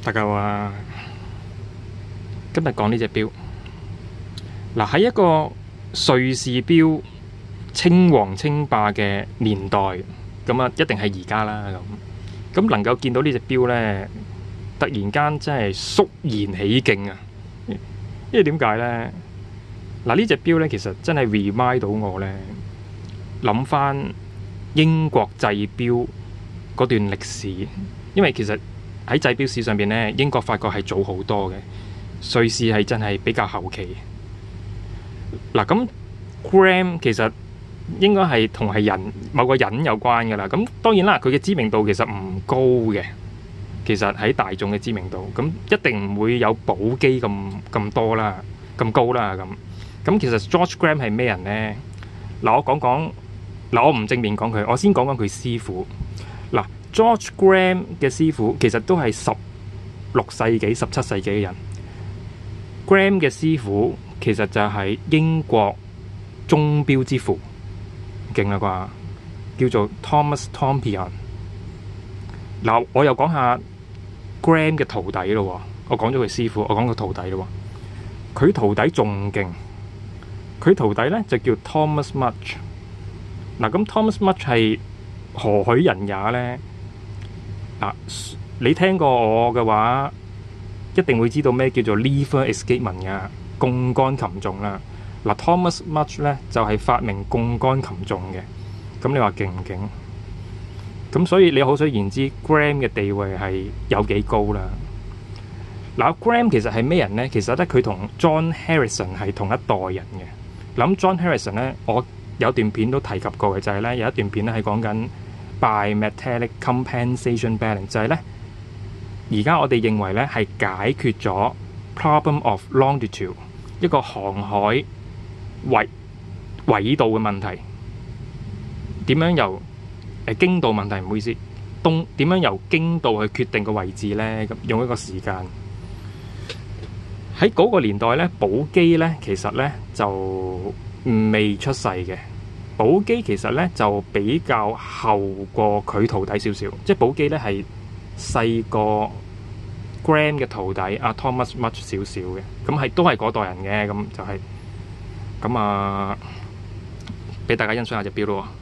大家好啊！今日講呢隻錶，嗱喺一個瑞士錶稱王稱霸嘅年代，咁啊一定係而家啦咁能夠見到呢隻錶呢，突然間真係肅然起敬啊！因為點解呢？嗱呢隻錶呢，其實真係 remind 到我呢，諗翻英國製錶嗰段歷史，因為其實喺製錶史上邊呢，英國、法國係早好多嘅，瑞士係真係比較後期。嗱咁 Graham 其實應該係同係某個人有關㗎啦。咁當然啦，佢嘅知名度其實唔高嘅，其實喺大眾嘅知名度，咁一定唔會有寶璣咁多啦，咁高啦咁其實 George Graham 係咩人呢？嗱我講講，嗱我唔正面講佢，我先講講佢師傅。嗱 George Graham 嘅師傅其實都係16世紀、17世紀嘅人。Graham 嘅師傅其實就係英國鐘錶之父，勁啦啩，叫做 Thomas Tompion。嗱，我又講下 Graham 嘅徒弟咯。我講咗佢師傅，我講個徒弟咯。佢徒弟仲勁，佢徒弟咧就叫 Thomas Mudge。嗱，咁 Thomas Mudge 係何許人也呢？嗱，你聽過我嘅話，一定會知道咩叫做 lever escapement 噶，槓桿擒縱啦。嗱 ，Thomas Mudge 咧就係發明槓桿擒縱嘅。咁你話勁唔勁？咁所以你可想而知 Graham 嘅地位係有幾高啦。嗱 ，Graham 其實係咩人呢？其實咧佢同 John Harrison 係同一代人嘅。諗 John Harrison 咧，我有段片都提及過嘅，就係咧有一段片咧係講緊 bimetallic compensation balance， 就係咧而家我哋認為咧係解決咗 problem of longitude 一個航海緯度嘅問題，點樣由經度問題，唔好意思，點樣由經度去決定個位置咧？咁用一個時間喺嗰個年代咧，寶璣咧其實咧就未出世嘅。寶璣其實咧就比較後過佢徒弟少少，即係寶璣咧係細過 Graham 嘅徒弟阿 Thomas Mudge 少少嘅，咁都係嗰代人嘅，咁就係咁啊，俾大家欣賞下隻錶咯，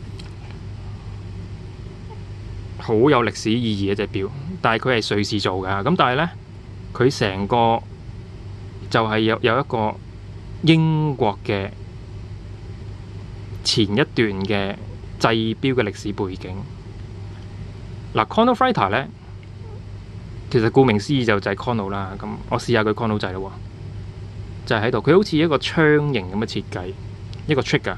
好有歷史意義嘅隻錶，但係佢係瑞士做㗎，咁但係咧佢成個就係有一個英國嘅前一段嘅製錶嘅歷史背景。嗱 Chronofighter 咧，其實顧名思義就係 Chrono 啦。咁我試下佢 Chrono 掣咯，就係喺度。佢好似一個槍形咁嘅設計，一個 trigger。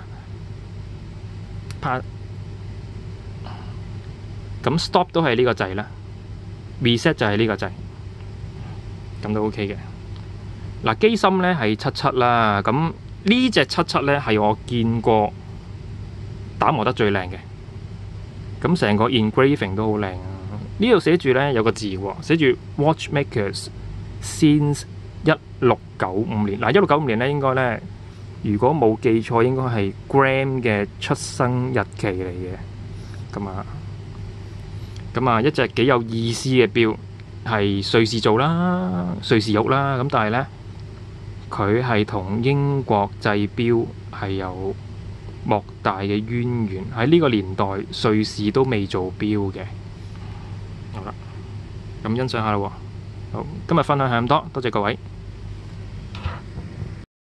咁 stop 都係呢個掣啦 ，reset 就係呢個掣，咁都 OK 嘅。嗱，機芯咧係77啦，咁呢隻77咧係我見過打磨得最靚嘅，咁成個 engraving 都好靚啊！呢度寫住咧有個字喎，寫住 Watchmakers since 1695年。嗱，1695年咧應該咧，如果冇記錯，應該係 Graham 嘅出生日期嚟嘅。咁啊，一隻幾有意思嘅錶，係瑞士做啦，瑞士玉啦，咁但係咧，佢係同英國製錶係有莫大嘅淵源。喺呢個年代，瑞士都未做錶嘅。好啦，咁欣賞下啦喎。好，今日分享係咁多，多謝各位。